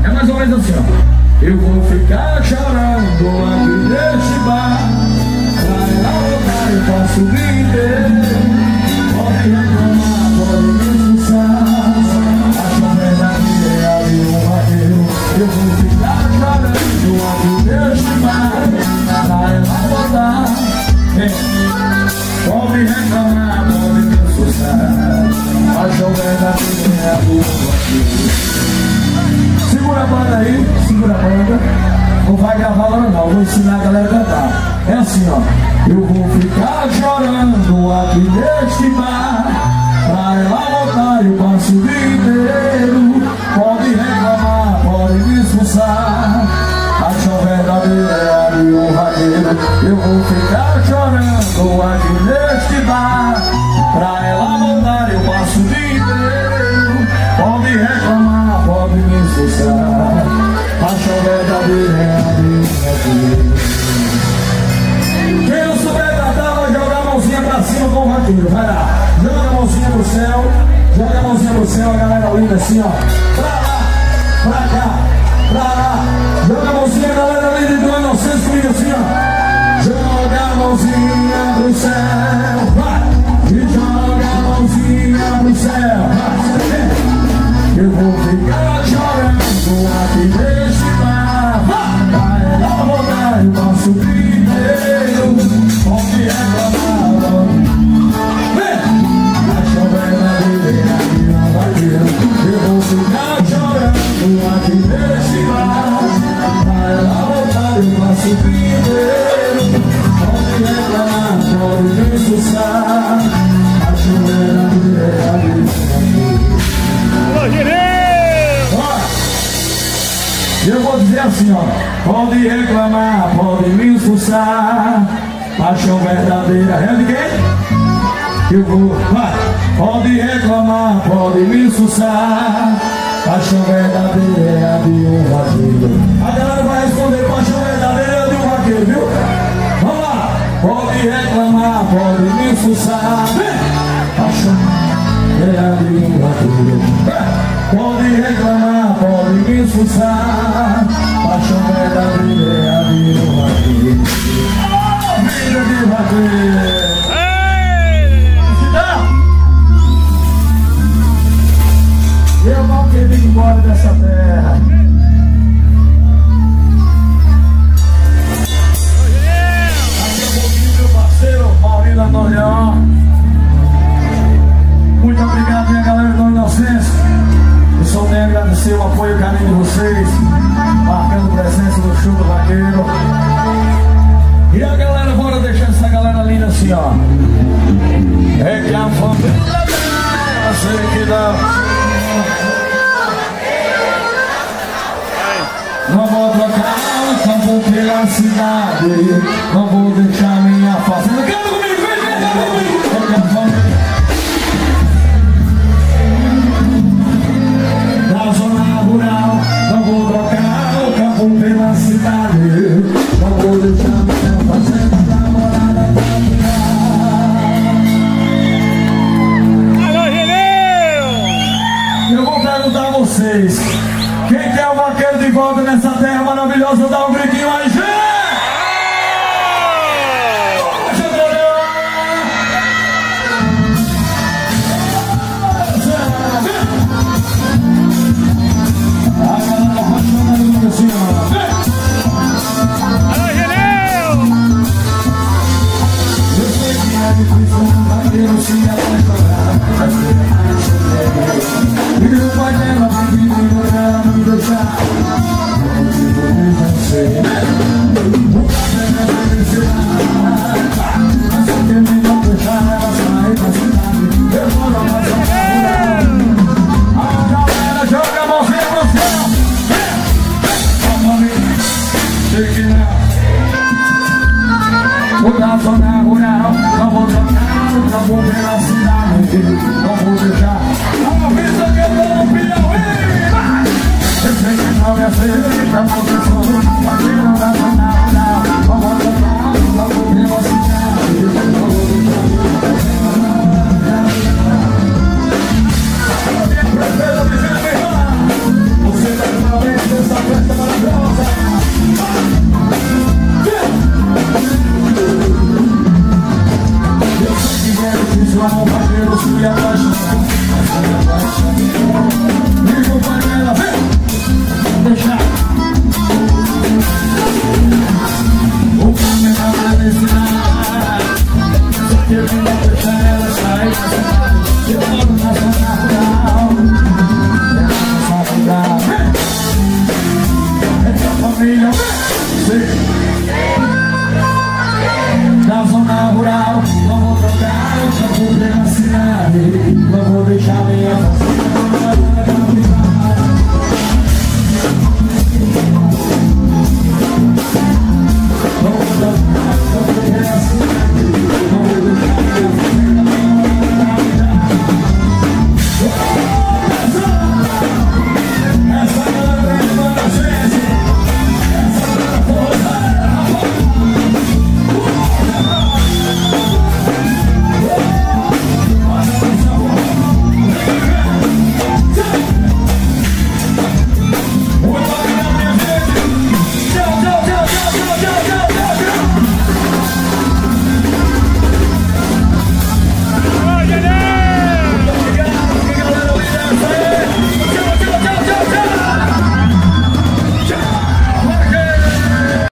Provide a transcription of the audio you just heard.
É mais ou menos assim, ó. Eu vou ficar chorando aqui neste bar, pra ela voltar eu posso viver. Pode reclamar, pode me expulsar, acho verdadeira de um vaqueiro. Eu vou ficar chorando aqui neste bar, pra ela voltar. Pode reclamar, pode me expulsar, acho verdadeira de um vaqueiro. Segura a banda aí, segura a banda. Não vai gravar lá não, vou ensinar a galera a cantar. É assim, ó. Eu vou ficar chorando aqui neste bar, pra ela voltar eu passo o dia inteiro. Pode reclamar, pode me expulsar, acho verdadeira de um vaqueiro. Eu vou ficar chorando aqui neste bar, pra ela voltar eu passo o dia inteiro. Pode reclamar, pode me expulsar, acho verdadeira de um vaqueiro. Quem não souber cantar vai jogar a mãozinha pra cima com o vaqueiro. Vai lá, joga a mãozinha pro céu, joga a mãozinha pro céu, a galera linda assim, ó. Pra lá, pra cá, pra lá. Joga a mãozinha, galera linda do inocente comigo assim, ó. Joga a mãozinha pro céu, vai. E joga a mãozinha pro céu, vai. Eu vou ficar chorando aqui neste bar, pra ela voltar eu passo o dia inteiro. Pode reclamar, acho verdadeira de um vaqueiro. Eu vou ficar chorando aqui neste bar, pra ela voltar eu passo o dia inteiro. Pode reclamar, pode me expulsar, acho verdadeira de um vaqueiro. Eu vou dizer assim, ó. Pode reclamar, pode me expulsar, paixão verdadeira é de quem? Eu vou, vai. Pode reclamar, pode me expulsar, paixão verdadeira é de um vaqueiro. A galera vai responder, paixão verdadeira é de um vaqueiro, viu? Vamos lá. Pode reclamar, pode me expulsar, paixão verdadeira de um vaqueiro. Pode reclamar, pode me expulsar, paixão verdadeira de um vaqueiro. Vida de vaqueiro. Eu não queria ir embora dessa terra. Aqui é um pouquinho, meu parceiro Maurício Antonião. Muito obrigado, minha galera do Inocência. Eu só tenho a agradecer o apoio e o carinho de vocês, marcando presença no show do vaqueiro. E a galera, bora deixar essa galera linda assim, ó. É que a família dela, sei que dá. Não vou trocar o campo pela cidade, não vou deixar minha fazenda. Canta comigo, vem, canta comigo. É que a família da zona rural, não vou trocar o campo pela cidade, não vou deixar minha fazenda pra morada familiar. Eu vou perguntar a vocês, quem quer o vaqueiro de volta nessa terra maravilhosa? Dá um gritinho aí, gente! Da zona rural, não vou trocar o campo pela cidade, não vou deixar a vida que eu tô no Piauí. Eu sei que não me aceita, pra você